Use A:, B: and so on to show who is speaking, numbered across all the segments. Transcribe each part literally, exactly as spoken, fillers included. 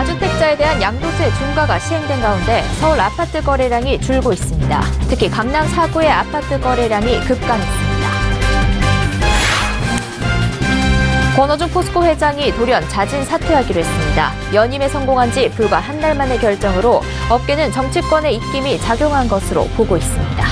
A: 다주택자에 대한 양도세 중과가 시행된 가운데 서울 아파트 거래량이 줄고 있습니다. 특히 강남 사 구의 아파트 거래량이 급감했습니다. 권오중 포스코 회장이 돌연 자진 사퇴하기로 했습니다. 연임에 성공한 지 불과 한 달 만의 결정으로 업계는 정치권의 입김이 작용한 것으로 보고 있습니다.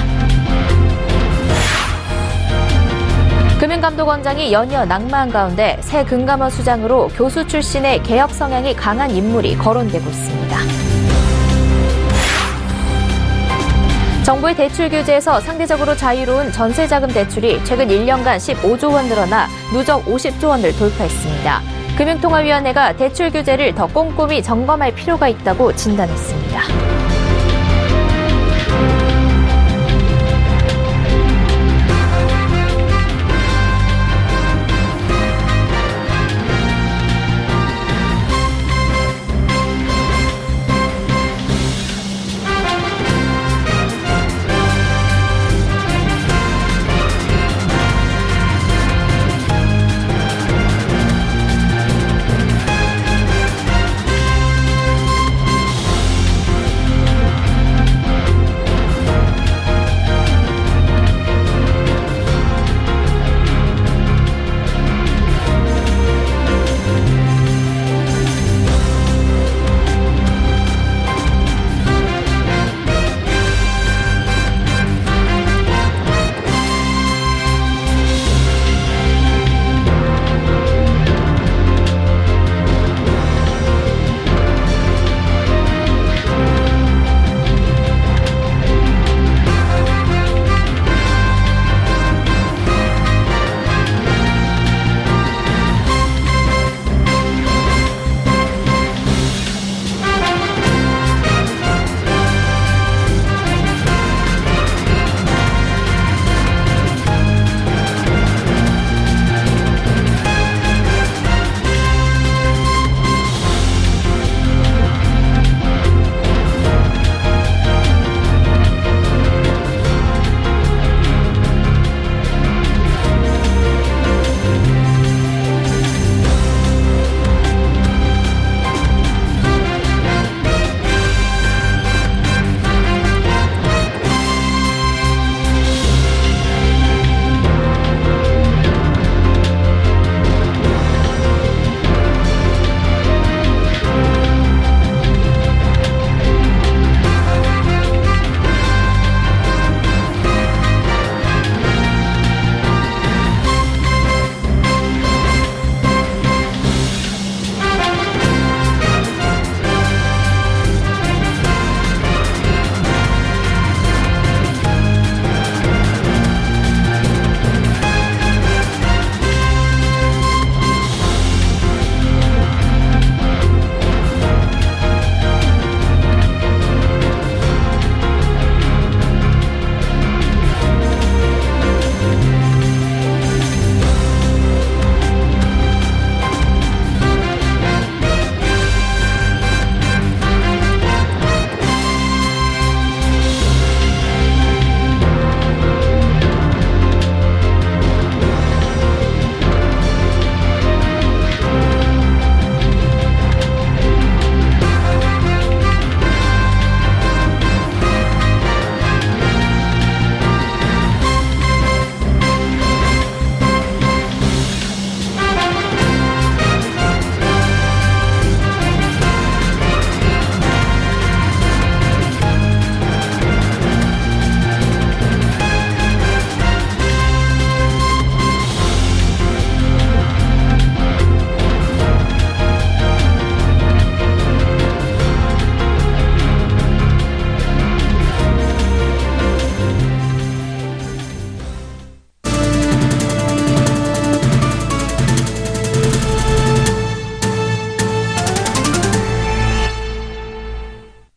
A: 금융감독원장이 연이어 낙마한 가운데 새 금감원 수장으로 교수 출신의 개혁 성향이 강한 인물이 거론되고 있습니다. 정부의 대출 규제에서 상대적으로 자유로운 전세자금 대출이 최근 일 년간 십오조 원 늘어나 누적 오십조 원을 돌파했습니다. 금융통화위원회가 대출 규제를 더 꼼꼼히 점검할 필요가 있다고 진단했습니다.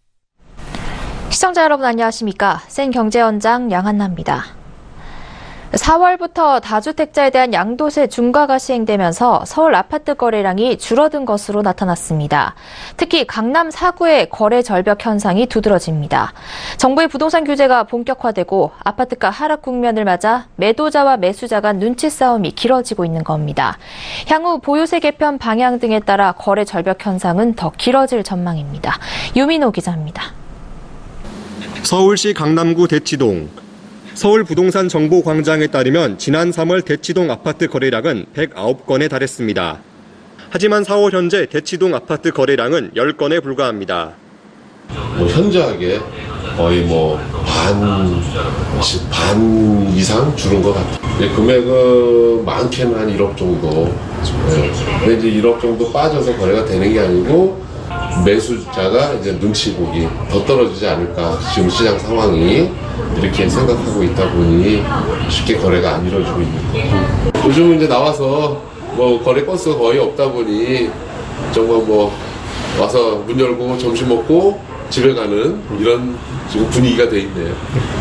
A: 시청자 여러분 안녕하십니까? 센 경제원장 양한나입니다. 사월부터 다주택자에 대한 양도세 중과가 시행되면서 서울 아파트 거래량이 줄어든 것으로 나타났습니다. 특히 강남 사 구의 거래 절벽 현상이 두드러집니다. 정부의 부동산 규제가 본격화되고 아파트가 하락 국면을 맞아 매도자와 매수자 간 눈치 싸움이 길어지고 있는 겁니다. 향후 보유세 개편 방향 등에 따라 거래 절벽 현상은 더 길어질 전망입니다. 유민호 기자입니다.
B: 서울시 강남구 대치동. 서울 부동산 정보광장에 따르면 지난 삼월 대치동 아파트 거래량은 백구 건에 달했습니다. 하지만 사월 현재 대치동 아파트 거래량은 십 건에 불과합니다.
C: 뭐 현저하게 거의 뭐 반, 반 이상 줄은 것 같아요. 금액은 많게는 한 일억 정도. 네. 근데 이제 일억 정도 빠져서 거래가 되는 게 아니고 매수자가 이제 눈치 보기 더 떨어지지 않을까. 지금 시장 상황이 이렇게 생각하고 있다 보니 쉽게 거래가 안 이루어지고 있는 거예요. 요즘은 이제 나와서 뭐 거래 건수가 거의 없다 보니 정말 뭐 와서 문 열고 점심 먹고 집에 가는 이런 지금 분위기가 돼 있네요.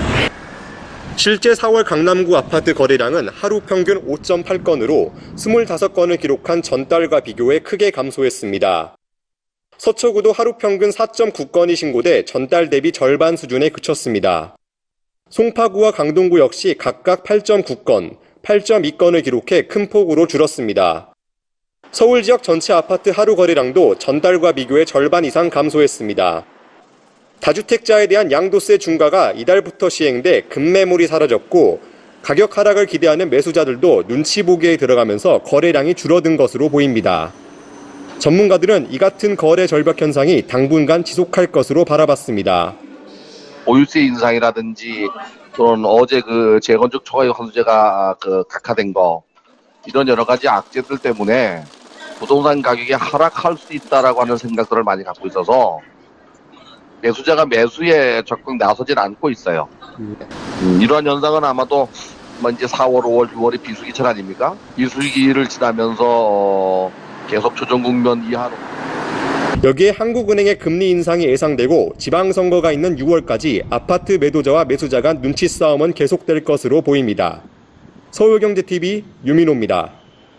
B: 실제 사월 강남구 아파트 거래량은 하루 평균 오 점 팔 건으로 이십오 건을 기록한 전달과 비교해 크게 감소했습니다. 서초구도 하루 평균 사 점 구 건이 신고돼 전달 대비 절반 수준에 그쳤습니다. 송파구와 강동구 역시 각각 팔 점 구 건, 팔 점 이 건을 기록해 큰 폭으로 줄었습니다. 서울 지역 전체 아파트 하루 거래량도 전달과 비교해 절반 이상 감소했습니다. 다주택자에 대한 양도세 중과가 이달부터 시행돼 급매물이 사라졌고 가격 하락을 기대하는 매수자들도 눈치 보기에 들어가면서 거래량이 줄어든 것으로 보입니다. 전문가들은 이 같은 거래 절벽 현상이 당분간 지속할 것으로 바라봤습니다.
D: 보유세 인상이라든지 또는 어제 그 재건축 초과이익 환수제가 그 각하된 거 이런 여러 가지 악재들 때문에 부동산 가격이 하락할 수 있다라고 하는 생각들을 많이 갖고 있어서 매수자가 매수에 적극 나서질 않고 있어요. 음, 이러한 현상은 아마도 이제 사월, 오월, 유월이 비수기철 아닙니까? 비수기를 지나면서 어, 계속 조정 국면 이하로.
B: 여기에 한국은행의 금리 인상이 예상되고 지방선거가 있는 유월까지 아파트 매도자와 매수자 간 눈치 싸움은 계속될 것으로 보입니다. 서울경제티비 유민호입니다.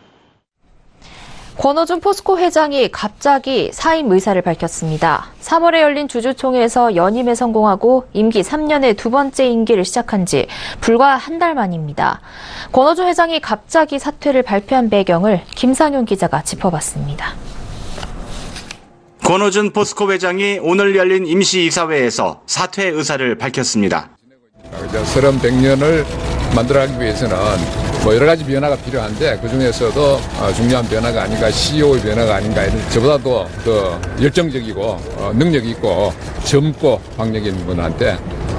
A: 권오준 포스코 회장이 갑자기 사임 의사를 밝혔습니다. 삼월에 열린 주주총회에서 연임에 성공하고 임기 삼 년의 두 번째 임기를 시작한 지 불과 한 달 만입니다. 권오준 회장이 갑자기 사퇴를 발표한 배경을 김상윤 기자가 짚어봤습니다.
E: 권오준 포스코 회장이 오늘 열린 임시이사회에서 사퇴 의사를 밝혔습니다.
F: 새로운 백 년을 만들어가기 위해서는 뭐 여러 가지 변화가 필요한데 그중에서도 중요한 변화가 아닌가, 씨이오의 변화가 아닌가, 저보다도 더 열정적이고 능력 있고 젊고 박력 있는 분한테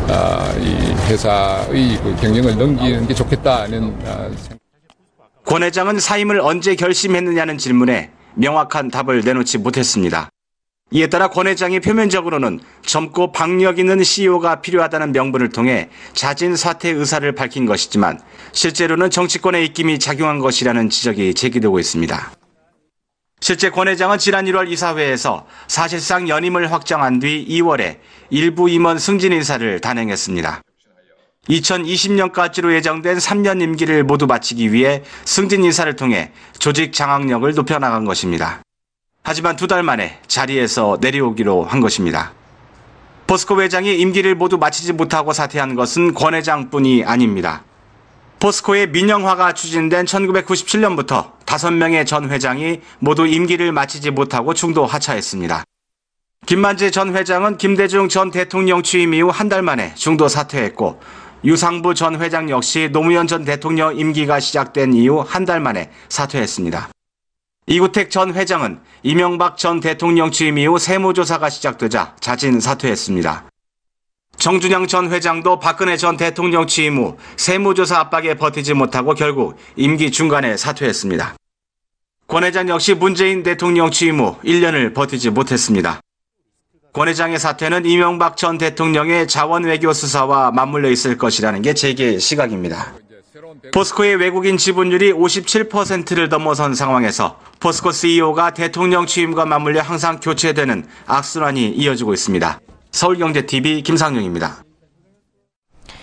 F: 이 회사의 경영을 넘기는 게 좋겠다는 생각.
E: 권 회장은 사임을 언제 결심했느냐는 질문에 명확한 답을 내놓지 못했습니다. 이에 따라 권 회장이 표면적으로는 젊고 박력 있는 씨이오가 필요하다는 명분을 통해 자진 사퇴 의사를 밝힌 것이지만 실제로는 정치권의 입김이 작용한 것이라는 지적이 제기되고 있습니다. 실제 권 회장은 지난 일월 이사회에서 사실상 연임을 확정한 뒤 이월에 일부 임원 승진 인사를 단행했습니다. 이천이십 년까지로 예정된 삼 년 임기를 모두 마치기 위해 승진 인사를 통해 조직 장악력을 높여나간 것입니다. 하지만 두 달 만에 자리에서 내려오기로 한 것입니다. 포스코 회장이 임기를 모두 마치지 못하고 사퇴한 것은 권 회장뿐이 아닙니다. 포스코의 민영화가 추진된 천구백구십칠 년부터 다섯 명의 전 회장이 모두 임기를 마치지 못하고 중도 하차했습니다. 김만재 전 회장은 김대중 전 대통령 취임 이후 한 달 만에 중도 사퇴했고 유상부 전 회장 역시 노무현 전 대통령 임기가 시작된 이후 한 달 만에 사퇴했습니다. 이구택 전 회장은 이명박 전 대통령 취임 이후 세무조사가 시작되자 자진 사퇴했습니다. 정준영 전 회장도 박근혜 전 대통령 취임 후 세무조사 압박에 버티지 못하고 결국 임기 중간에 사퇴했습니다. 권 회장 역시 문재인 대통령 취임 후 일 년을 버티지 못했습니다. 권 회장의 사퇴는 이명박 전 대통령의 자원 외교 수사와 맞물려 있을 것이라는 게 제게 시각입니다. 포스코의 외국인 지분율이 오십칠 퍼센트를 넘어선 상황에서 포스코 씨이오가 대통령 취임과 맞물려 항상 교체되는 악순환이 이어지고 있습니다. 서울경제티비 김상윤입니다.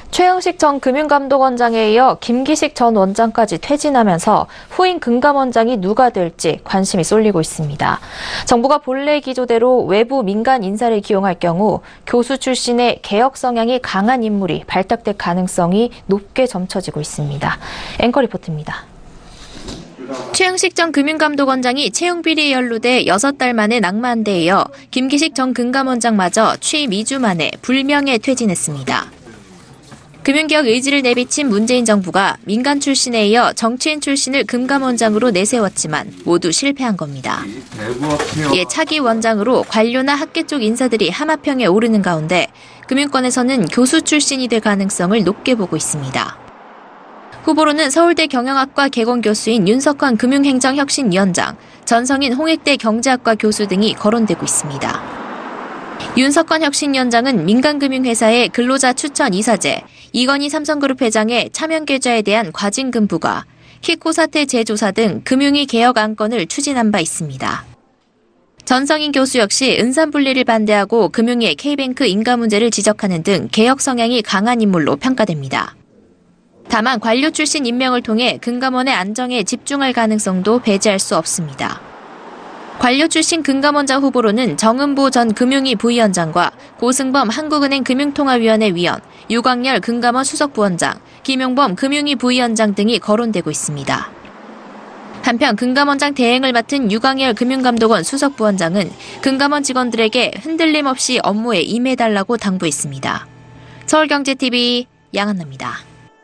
A: 최영식 전 금융감독원장에 이어 김기식 전 원장까지 퇴진하면서 후임 금감원장이 누가 될지 관심이 쏠리고 있습니다. 정부가 본래 기조대로 외부 민간 인사를 기용할 경우 교수 출신의 개혁 성향이 강한 인물이 발탁될 가능성이 높게 점쳐지고 있습니다. 앵커 리포트입니다. 최영식 전 금융감독원장이 채용비리에 연루돼 여섯 달 만에 낙마한 데 이어 김기식 전 금감원장마저 취임 이 주 만에 불명예 퇴진했습니다. 금융개혁 의지를 내비친 문재인 정부가 민간 출신에 이어 정치인 출신을 금감원장으로 내세웠지만 모두 실패한 겁니다. 이에 차기 원장으로 관료나 학계 쪽 인사들이 하마평에 오르는 가운데 금융권에서는 교수 출신이 될 가능성을 높게 보고 있습니다. 후보로는 서울대 경영학과 개공교수인 윤석환 금융행정혁신위원장, 전성인 홍익대 경제학과 교수 등이 거론되고 있습니다. 윤석환 혁신위원장은 민간금융회사의 근로자 추천 이사제, 이건희 삼성그룹 회장의 차명계좌에 대한 과징금 부과, 키코 사태 재조사 등 금융위 개혁 안건을 추진한 바 있습니다. 전성인 교수 역시 은산분리를 반대하고 금융위의 K뱅크 인가 문제를 지적하는 등 개혁 성향이 강한 인물로 평가됩니다. 다만 관료 출신 임명을 통해 금감원의 안정에 집중할 가능성도 배제할 수 없습니다. 관료 출신 금감원장 후보로는 정은보 전 금융위 부위원장과 고승범 한국은행 금융통화위원회 위원, 유광열 금감원 수석부원장, 김용범 금융위 부위원장 등이 거론되고 있습니다. 한편 금감원장 대행을 맡은 유광열 금융감독원 수석부원장은 금감원 직원들에게 흔들림 없이 업무에 임해달라고 당부했습니다. 서울경제티비 양한나입니다.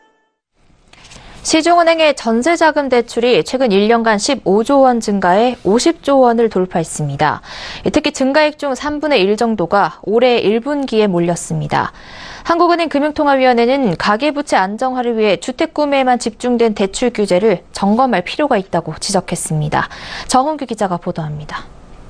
A: 시중은행의 전세자금 대출이 최근 일 년간 십오조 원 증가해 오십조 원을 돌파했습니다. 특히 증가액 중 삼분의 일 정도가 올해 일 분기에 몰렸습니다. 한국은행 금융통화위원회는 가계부채 안정화를 위해 주택 구매에만 집중된 대출 규제를 점검할 필요가 있다고 지적했습니다. 정은규 기자가 보도합니다.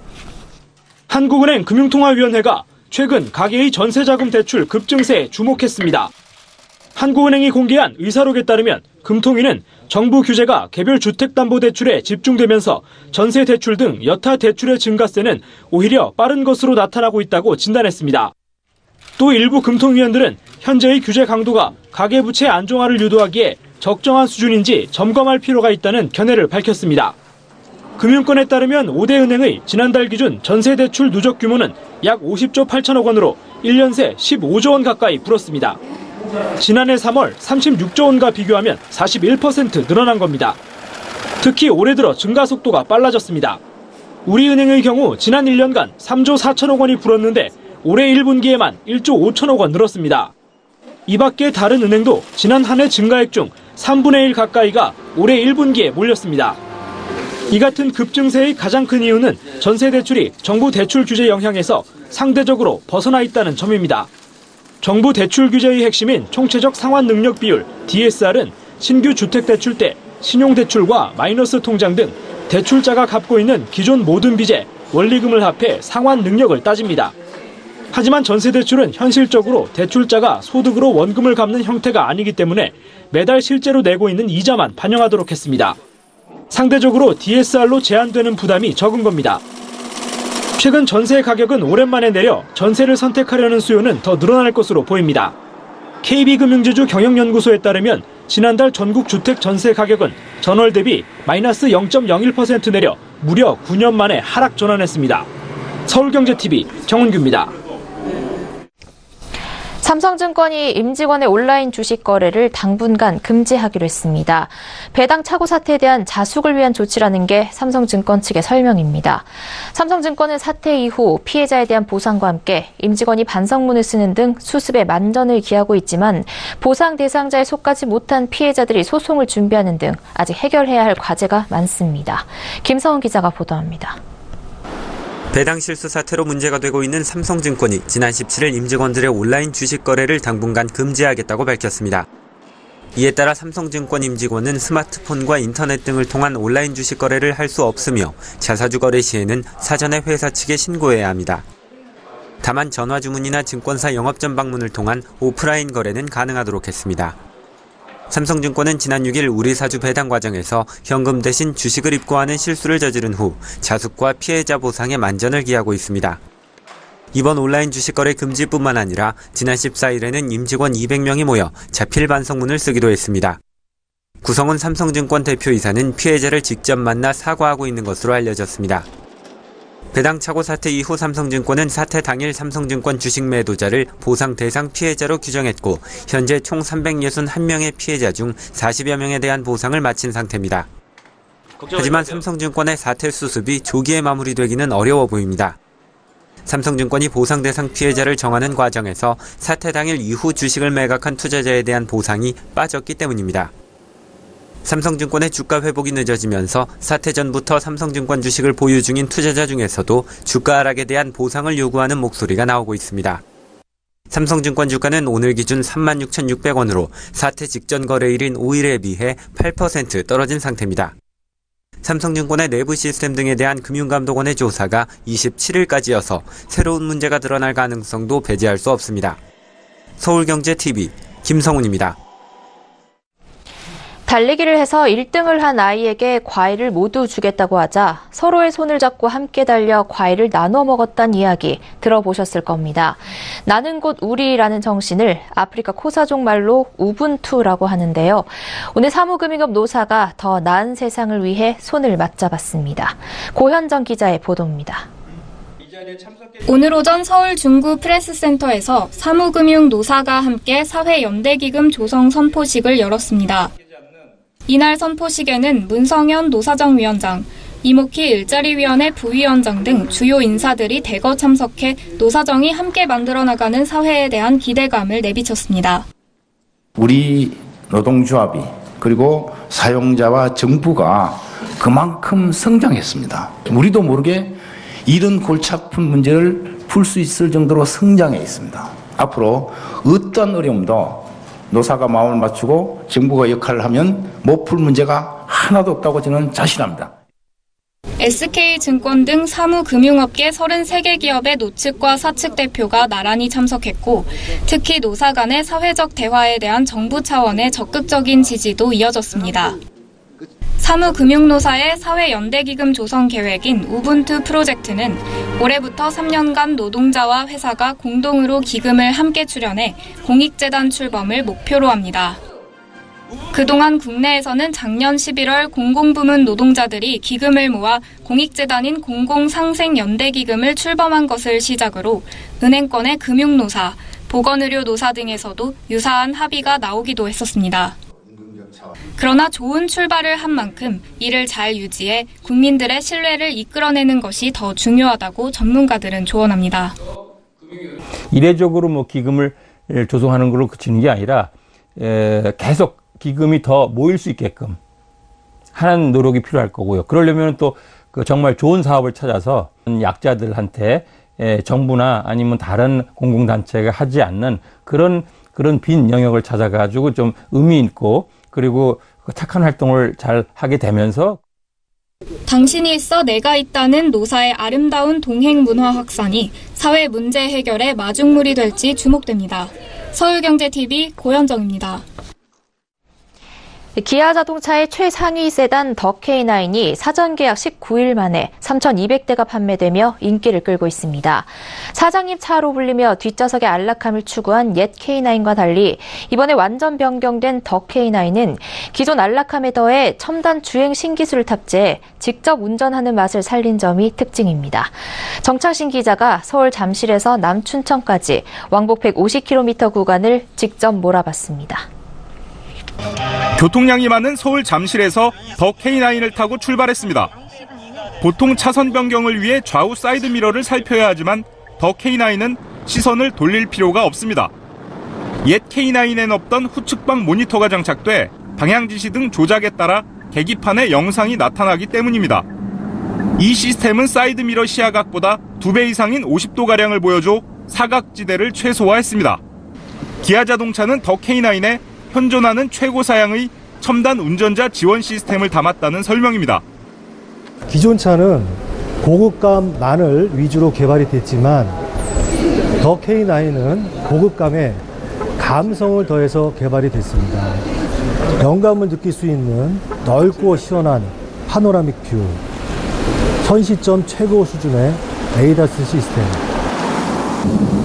G: 한국은행 금융통화위원회가 최근 가계의 전세자금 대출 급증세에 주목했습니다. 한국은행이 공개한 의사록에 따르면 금통위는 정부 규제가 개별 주택담보대출에 집중되면서 전세대출 등 여타 대출의 증가세는 오히려 빠른 것으로 나타나고 있다고 진단했습니다. 또 일부 금통위원들은 현재의 규제 강도가 가계부채 안정화를 유도하기에 적정한 수준인지 점검할 필요가 있다는 견해를 밝혔습니다. 금융권에 따르면 오 대 은행의 지난달 기준 전세대출 누적 규모는 약 오십조 팔천억 원으로 일 년 새 십오조 원 가까이 불었습니다. 지난해 삼월 삼십육조 원과 비교하면 사십일 퍼센트 늘어난 겁니다. 특히 올해 들어 증가 속도가 빨라졌습니다. 우리은행의 경우 지난 일 년간 삼조 사천억 원이 불었는데 올해 일 분기에만 일조 오천억 원 늘었습니다. 이 밖에 다른 은행도 지난 한 해 증가액 중 삼분의 일 가까이가 올해 일 분기에 몰렸습니다. 이 같은 급증세의 가장 큰 이유는 전세대출이 정부 대출 규제 영향에서 상대적으로 벗어나 있다는 점입니다. 정부 대출 규제의 핵심인 총체적 상환 능력 비율 디에스알은 신규 주택대출 때 신용대출과 마이너스 통장 등 대출자가 갚고 있는 기존 모든 빚에 원리금을 합해 상환 능력을 따집니다. 하지만 전세대출은 현실적으로 대출자가 소득으로 원금을 갚는 형태가 아니기 때문에 매달 실제로 내고 있는 이자만 반영하도록 했습니다. 상대적으로 디에스알로 제한되는 부담이 적은 겁니다. 최근 전세 가격은 오랜만에 내려 전세를 선택하려는 수요는 더 늘어날 것으로 보입니다. 케이비금융지주 경영연구소에 따르면 지난달 전국 주택 전세 가격은 전월 대비 마이너스 영 점 영일 퍼센트 내려 무려 구 년 만에 하락 전환했습니다. 서울경제티비 정은규입니다.
A: 삼성증권이 임직원의 온라인 주식 거래를 당분간 금지하기로 했습니다. 배당 착오 사태에 대한 자숙을 위한 조치라는 게 삼성증권 측의 설명입니다. 삼성증권은 사태 이후 피해자에 대한 보상과 함께 임직원이 반성문을 쓰는 등 수습에 만전을 기하고 있지만 보상 대상자에 속하지 못한 피해자들이 소송을 준비하는 등 아직 해결해야 할 과제가 많습니다. 김서훈 기자가 보도합니다.
H: 배당 실수 사태로 문제가 되고 있는 삼성증권이 지난 십칠일 임직원들의 온라인 주식 거래를 당분간 금지하겠다고 밝혔습니다. 이에 따라 삼성증권 임직원은 스마트폰과 인터넷 등을 통한 온라인 주식 거래를 할 수 없으며 자사주 거래 시에는 사전에 회사 측에 신고해야 합니다. 다만 전화 주문이나 증권사 영업점 방문을 통한 오프라인 거래는 가능하도록 했습니다. 삼성증권은 지난 육일 우리사주 배당 과정에서 현금 대신 주식을 입고하는 실수를 저지른 후 자숙과 피해자 보상에 만전을 기하고 있습니다. 이번 온라인 주식거래 금지뿐만 아니라 지난 십사 일에는 임직원 이백 명이 모여 자필 반성문을 쓰기도 했습니다. 구성훈 삼성증권 대표이사는 피해자를 직접 만나 사과하고 있는 것으로 알려졌습니다. 배당 착오 사태 이후 삼성증권은 사태 당일 삼성증권 주식 매도자를 보상 대상 피해자로 규정했고 현재 총 삼백육십일 명의 피해자 중 사십여 명에 대한 보상을 마친 상태입니다. 하지만 삼성증권의 사태 수습이 조기에 마무리되기는 어려워 보입니다. 삼성증권이 보상 대상 피해자를 정하는 과정에서 사태 당일 이후 주식을 매각한 투자자에 대한 보상이 빠졌기 때문입니다. 삼성증권의 주가 회복이 늦어지면서 사태 전부터 삼성증권 주식을 보유 중인 투자자 중에서도 주가 하락에 대한 보상을 요구하는 목소리가 나오고 있습니다. 삼성증권 주가는 오늘 기준 삼만 육천육백 원으로 사태 직전 거래일인 오 일에 비해 팔 퍼센트 떨어진 상태입니다. 삼성증권의 내부 시스템 등에 대한 금융감독원의 조사가 이십칠 일까지여서 새로운 문제가 드러날 가능성도 배제할 수 없습니다. 서울경제티비 김성훈입니다.
A: 달리기를 해서 일 등을 한 아이에게 과일을 모두 주겠다고 하자 서로의 손을 잡고 함께 달려 과일을 나눠 먹었다는 이야기 들어보셨을 겁니다. 나는 곧 우리라는 정신을 아프리카 코사족 말로 우분투라고 하는데요. 오늘 사무금융업 노사가 더 나은 세상을 위해 손을 맞잡았습니다. 고현정 기자의 보도입니다.
I: 오늘 오전 서울 중구 프레스센터에서 사무금융 노사가 함께 사회연대기금 조성 선포식을 열었습니다. 이날 선포식에는 문성현 노사정위원장, 이목희 일자리위원회 부위원장 등 주요 인사들이 대거 참석해 노사정이 함께 만들어 나가는 사회에 대한 기대감을 내비쳤습니다.
J: 우리 노동조합이 그리고 사용자와 정부가 그만큼 성장했습니다. 우리도 모르게 이런 골치 아픈 문제를 풀 수 있을 정도로 성장해 있습니다. 앞으로 어떤 어려움도 노사가 마음을 맞추고 정부가 역할을 하면 못 풀 문제가 하나도 없다고 저는 자신합니다.
I: 에스케이증권 등 사무금융업계 서른세 개 기업의 노측과 사측 대표가 나란히 참석했고 특히 노사 간의 사회적 대화에 대한 정부 차원의 적극적인 지지도 이어졌습니다. 사무금융노사의 사회연대기금 조성 계획인 우분투 프로젝트는 올해부터 삼 년간 노동자와 회사가 공동으로 기금을 함께 출연해 공익재단 출범을 목표로 합니다. 그동안 국내에서는 작년 십일월 공공부문 노동자들이 기금을 모아 공익재단인 공공상생연대기금을 출범한 것을 시작으로 은행권의 금융노사, 보건의료노사 등에서도 유사한 합의가 나오기도 했었습니다. 그러나 좋은 출발을 한 만큼 이를 잘 유지해 국민들의 신뢰를 이끌어내는 것이 더 중요하다고 전문가들은 조언합니다.
K: 이례적으로 뭐 기금을 조성하는 걸로 그치는 게 아니라 계속 기금이 더 모일 수 있게끔 하는 노력이 필요할 거고요. 그러려면 또 그 정말 좋은 사업을 찾아서 약자들한테 정부나 아니면 다른 공공단체가 하지 않는 그런 그런 빈 영역을 찾아가지고 좀 의미 있고 그리고 착한 활동을 잘 하게 되면서
I: 당신이 있어 내가 있다는 노사의 아름다운 동행 문화 확산이 사회 문제 해결의 마중물이 될지 주목됩니다. 서울경제티비 고현정입니다.
A: 기아 자동차의 최상위 세단 더 케이 나인이 사전 계약 십구 일 만에 삼천이백 대가 판매되며 인기를 끌고 있습니다. 사장님 차로 불리며 뒷좌석의 안락함을 추구한 옛 케이 나인과 달리 이번에 완전 변경된 더 케이 나인은 기존 안락함에 더해 첨단 주행 신기술을 탑재해 직접 운전하는 맛을 살린 점이 특징입니다. 정창신 기자가 서울 잠실에서 남춘천까지 왕복 백오십 킬로미터 구간을 직접 몰아봤습니다.
L: 교통량이 많은 서울 잠실에서 더 케이 나인을 타고 출발했습니다. 보통 차선 변경을 위해 좌우 사이드 미러를 살펴야 하지만 더 케이 나인은 시선을 돌릴 필요가 없습니다. 옛 케이 나인엔 없던 후측방 모니터가 장착돼 방향 지시 등 조작에 따라 계기판에 영상이 나타나기 때문입니다. 이 시스템은 사이드 미러 시야각보다 두 배 이상인 오십 도가량을 보여줘 사각지대를 최소화했습니다. 기아 자동차는 더 케이 나인에 현존하는 최고 사양의 첨단 운전자 지원 시스템을 담았다는 설명입니다.
M: 기존 차는 고급감만을 위주로 개발이 됐지만 더 케이 나인은 고급감에 감성을 더해서 개발이 됐습니다. 영감을 느낄 수 있는 넓고 시원한 파노라믹 뷰, 선시점 최고 수준의 에이다스 시스템,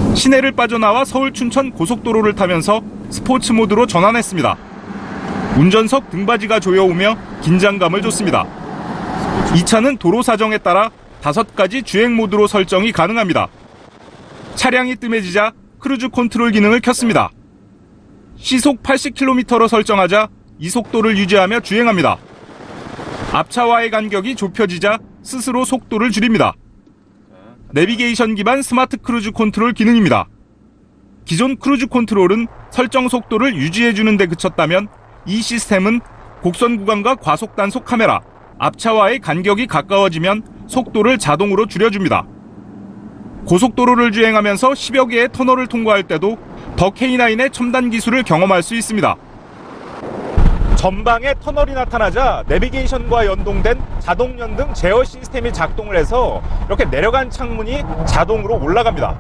L: 시내를 빠져나와 서울 춘천 고속도로를 타면서 스포츠 모드로 전환했습니다. 운전석 등받이가 조여오며 긴장감을 줬습니다. 이 차는 도로 사정에 따라 다섯 가지 주행 모드로 설정이 가능합니다. 차량이 뜸해지자 크루즈 컨트롤 기능을 켰습니다. 시속 팔십 킬로미터로 설정하자 이 속도를 유지하며 주행합니다. 앞차와의 간격이 좁혀지자 스스로 속도를 줄입니다. 내비게이션 기반 스마트 크루즈 컨트롤 기능입니다. 기존 크루즈 컨트롤은 설정 속도를 유지해주는 데 그쳤다면 이 시스템은 곡선 구간과 과속 단속 카메라, 앞차와의 간격이 가까워지면 속도를 자동으로 줄여줍니다. 고속도로를 주행하면서 십여 개의 터널을 통과할 때도 더 케이 나인의 첨단 기술을 경험할 수 있습니다. 전방에 터널이 나타나자 내비게이션과 연동된 자동 연등 제어 시스템이 작동을 해서 이렇게 내려간 창문이 자동으로 올라갑니다.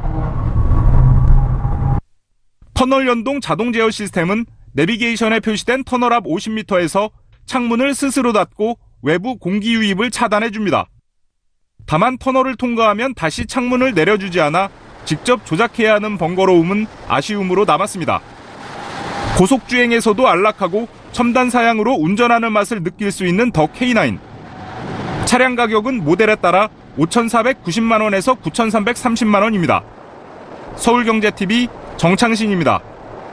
L: 터널 연동 자동 제어 시스템은 내비게이션에 표시된 터널 앞 오십 미터에서 창문을 스스로 닫고 외부 공기 유입을 차단해줍니다. 다만 터널을 통과하면 다시 창문을 내려주지 않아 직접 조작해야 하는 번거로움은 아쉬움으로 남았습니다. 고속주행에서도 안락하고 첨단 사양으로 운전하는 맛을 느낄 수 있는 더 케이 나인. 차량 가격은 모델에 따라 오천사백구십만 원에서 구천삼백삼십만 원입니다. 서울경제티비 정창신입니다.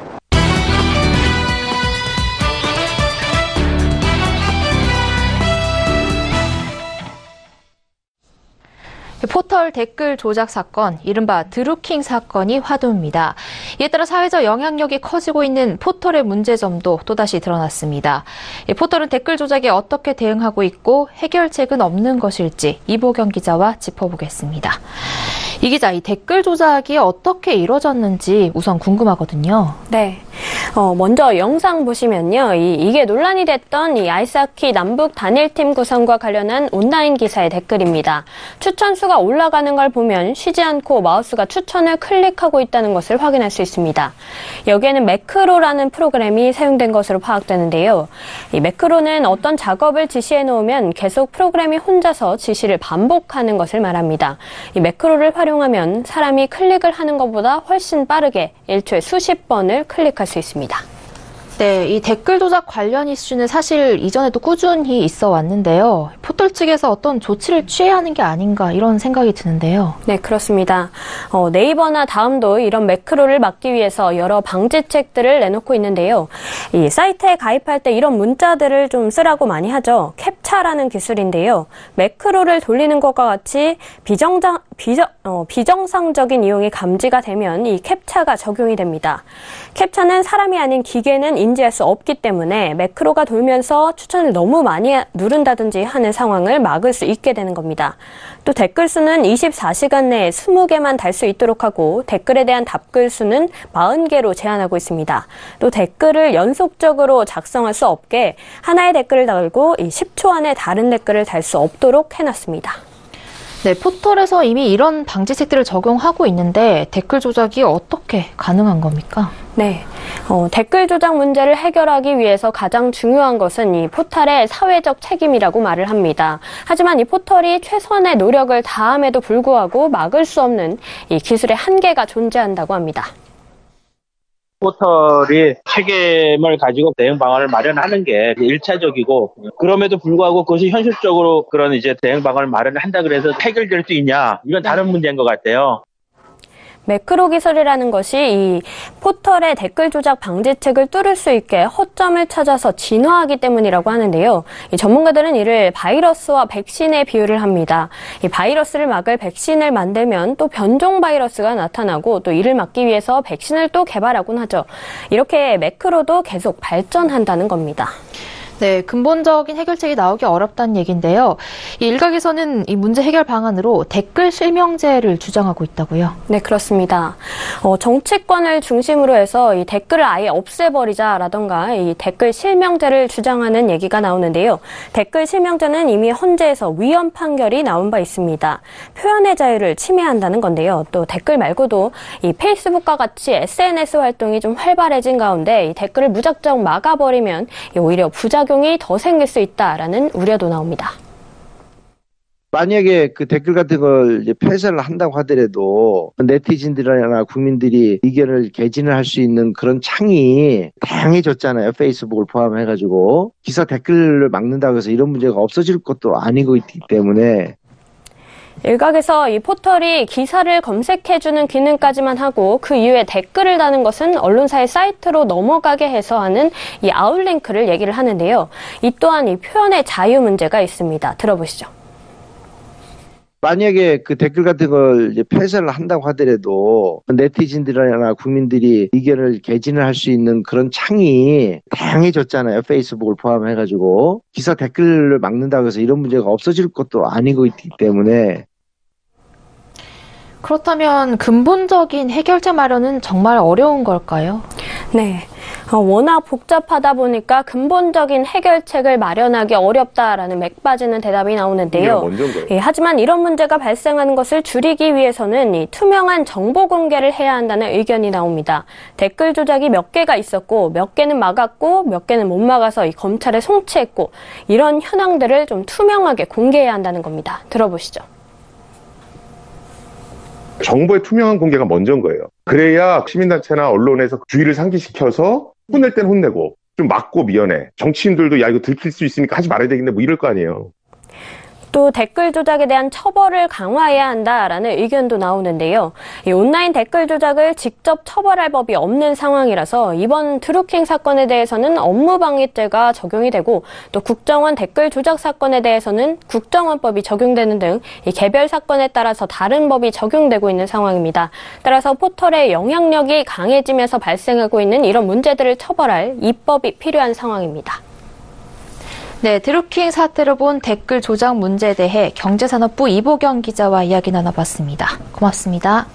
A: 포털 댓글 조작 사건, 이른바 드루킹 사건이 화두입니다. 이에 따라 사회적 영향력이 커지고 있는 포털의 문제점도 또다시 드러났습니다. 포털은 댓글 조작에 어떻게 대응하고 있고 해결책은 없는 것일지 이보경 기자와 짚어보겠습니다. 이 기자, 이 댓글 조작이 어떻게 이루어졌는지 우선 궁금하거든요.
N: 네. 어, 먼저 영상 보시면요. 이, 이게 논란이 됐던 이 아이스하키 남북 단일팀 구성과 관련한 온라인 기사의 댓글입니다. 추천 수가 올라가는 걸 보면 쉬지 않고 마우스가 추천을 클릭하고 있다는 것을 확인할 수 있습니다. 여기에는 매크로라는 프로그램이 사용된 것으로 파악되는데요. 이 매크로는 어떤 작업을 지시해 놓으면 계속 프로그램이 혼자서 지시를 반복하는 것을 말합니다. 이 매크로를 활용하면 사람이 클릭을 하는 것보다 훨씬 빠르게 일 초에 수십 번을 클릭할 수 있습니다.
A: 네, 이 댓글 조작 관련 이슈는 사실 이전에도 꾸준히 있어 왔는데요. 포털 측에서 어떤 조치를 취해야 하는 게 아닌가 이런 생각이 드는데요.
N: 네, 그렇습니다. 어, 네이버나 다음도 이런 매크로를 막기 위해서 여러 방지책들을 내놓고 있는데요. 이 사이트에 가입할 때 이런 문자들을 좀 쓰라고 많이 하죠. 캡차라는 기술인데요. 매크로를 돌리는 것과 같이 비정상, 비정, 어, 비정상적인 이용이 감지가 되면 이 캡차가 적용이 됩니다. 캡차는 사람이 아닌 기계는 인지할 수 없기 때문에 매크로가 돌면서 추천을 너무 많이 누른다든지 하는 상황을 막을 수 있게 되는 겁니다. 또 댓글 수는 이십사 시간 내에 이십 개만 달 수 있도록 하고 댓글에 대한 답글 수는 사십 개로 제한하고 있습니다. 또 댓글을 연속적으로 작성할 수 없게 하나의 댓글을 달고 십 초 안에 다른 댓글을 달 수 없도록 해놨습니다.
A: 네, 포털에서 이미 이런 방지책들을 적용하고 있는데 댓글 조작이 어떻게 가능한 겁니까?
N: 네, 어, 댓글 조작 문제를 해결하기 위해서 가장 중요한 것은 이 포털의 사회적 책임이라고 말을 합니다. 하지만 이 포털이 최선의 노력을 다함에도 불구하고 막을 수 없는 이 기술의 한계가 존재한다고 합니다.
O: 포털이 책임을 가지고 대응 방안을 마련하는 게 일차적이고, 그럼에도 불구하고 그것이 현실적으로 그런 이제 대응 방안을 마련한다 그래서 해결될 수 있냐, 이건 다른 문제인 것 같아요.
N: 매크로 기술이라는 것이 이 포털의 댓글 조작 방지책을 뚫을 수 있게 허점을 찾아서 진화하기 때문이라고 하는데요. 이 전문가들은 이를 바이러스와 백신에 비유를 합니다. 이 바이러스를 막을 백신을 만들면 또 변종 바이러스가 나타나고, 또 이를 막기 위해서 백신을 또 개발하곤 하죠. 이렇게 매크로도 계속 발전한다는 겁니다.
A: 네, 근본적인 해결책이 나오기 어렵다는 얘기인데요. 이 일각에서는 이 문제 해결 방안으로 댓글 실명제를 주장하고 있다고요?
N: 네, 그렇습니다. 어, 정치권을 중심으로 해서 이 댓글을 아예 없애버리자라던가 이 댓글 실명제를 주장하는 얘기가 나오는데요. 댓글 실명제는 이미 헌재에서 위헌 판결이 나온 바 있습니다. 표현의 자유를 침해한다는 건데요. 또 댓글 말고도 이 페이스북과 같이 에스엔에스 활동이 좀 활발해진 가운데 이 댓글을 무작정 막아버리면 오히려 부작 작용이 더 생길 수 있다라는 우려도 나옵니다.
P: 만약에 그 댓글 같은 걸 이제 폐쇄를 한다고 하더라도 네티즌들이나 국민들이 의견을 개진을 할 수 있는 그런 창이 다양해졌잖아요. 페이스북을 포함해가지고 기사 댓글을 막는다고 해서 이런 문제가 없어질 것도 아니고 있기 때문에
N: 일각에서 이 포털이 기사를 검색해주는 기능까지만 하고 그 이후에 댓글을 다는 것은 언론사의 사이트로 넘어가게 해서 하는 이 아웃링크를 얘기를 하는데요. 이 또한 이 표현의 자유 문제가 있습니다. 들어보시죠.
P: 만약에 그 댓글 같은 걸 이제 폐쇄를 한다고 하더라도 네티즌들이나 국민들이 의견을 개진을 할 수 있는 그런 창이 다양해졌잖아요. 페이스북을 포함해가지고 기사 댓글을 막는다고 해서 이런 문제가 없어질 것도 아니고 있기 때문에
A: 그렇다면 근본적인 해결책 마련은 정말 어려운 걸까요?
N: 네. 어, 워낙 복잡하다 보니까 근본적인 해결책을 마련하기 어렵다라는 맥 빠지는 대답이 나오는데요. 예, 하지만 이런 문제가 발생하는 것을 줄이기 위해서는 이 투명한 정보 공개를 해야 한다는 의견이 나옵니다. 댓글 조작이 몇 개가 있었고 몇 개는 막았고 몇 개는 못 막아서 이 검찰에 송치했고 이런 현황들을 좀 투명하게 공개해야 한다는 겁니다. 들어보시죠.
Q: 정보의 투명한 공개가 먼저인 거예요. 그래야 시민단체나 언론에서 주의를 상기시켜서 혼낼 땐 혼내고 좀 막고 미연해. 정치인들도 야 이거 들킬 수 있으니까 하지 말아야 되겠네 뭐 이럴 거 아니에요.
N: 또 댓글 조작에 대한 처벌을 강화해야 한다라는 의견도 나오는데요. 이 온라인 댓글 조작을 직접 처벌할 법이 없는 상황이라서 이번 드루킹 사건에 대해서는 업무방해죄가 적용이 되고 또 국정원 댓글 조작 사건에 대해서는 국정원법이 적용되는 등 이 개별 사건에 따라서 다른 법이 적용되고 있는 상황입니다. 따라서 포털의 영향력이 강해지면서 발생하고 있는 이런 문제들을 처벌할 입법이 필요한 상황입니다.
A: 네, 드루킹 사태로 본 댓글 조작 문제에 대해 경제산업부 이보경 기자와 이야기 나눠봤습니다. 고맙습니다.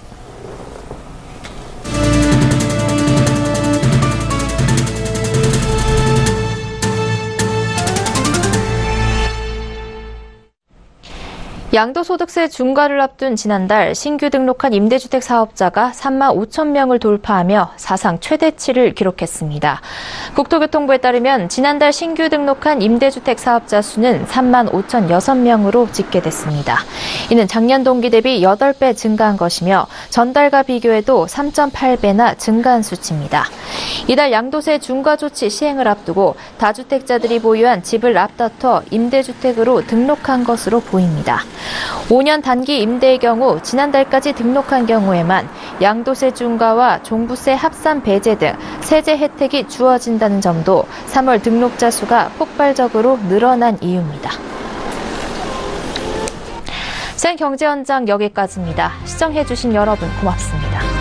A: 양도소득세 중과를 앞둔 지난달 신규 등록한 임대주택 사업자가 삼만 오천 명을 돌파하며 사상 최대치를 기록했습니다. 국토교통부에 따르면 지난달 신규 등록한 임대주택 사업자 수는 삼만 오천육 명으로 집계됐습니다. 이는 작년 동기 대비 여덟 배 증가한 것이며 전달과 비교해도 삼 점 팔 배나 증가한 수치입니다. 이달 양도세 중과 조치 시행을 앞두고 다주택자들이 보유한 집을 앞다퉈 임대주택으로 등록한 것으로 보입니다. 오 년 단기 임대의 경우 지난달까지 등록한 경우에만 양도세 중과와 종부세 합산 배제 등 세제 혜택이 주어진다는 점도 삼월 등록자 수가 폭발적으로 늘어난 이유입니다. 시장 경제 현장 여기까지입니다. 시청해주신 여러분 고맙습니다.